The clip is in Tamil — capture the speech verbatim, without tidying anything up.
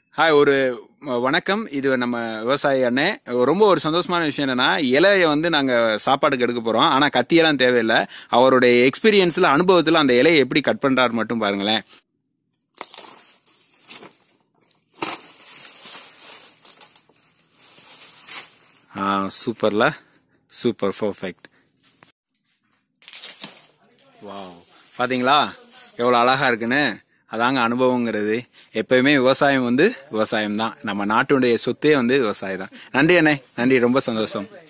ஹாய், ஒரு வணக்கம். இது நம்ம விவசாயி அண்ணே. ரொம்ப ஒரு சந்தோஷமான விஷயம் என்னன்னா, இலையை வந்து நாங்க சாப்பாடுக்கு எடுக்க போறோம். ஆனா கத்தியெல்லாம் தேவையில்லை. அவருடைய எக்ஸ்பீரியன்ஸ்ல, அனுபவத்துல அந்த இலையை எப்படி கட் பண்றாரு மட்டும் பாருங்களேன். ஆ சூப்பர்ல, சூப்பர், பர்ஃபெக்ட். வாவ், பாத்தீங்களா எவ்வளவு அழகா இருக்குன்னு. அதாங்க அனுபவங்கிறது. எப்பயுமே விவசாயம் வந்து விவசாயம் தான். நம்ம நாட்டுடைய சொத்தே வந்து விவசாயம் தான். நன்றி அண்ணே, நன்றி, ரொம்ப சந்தோஷம்.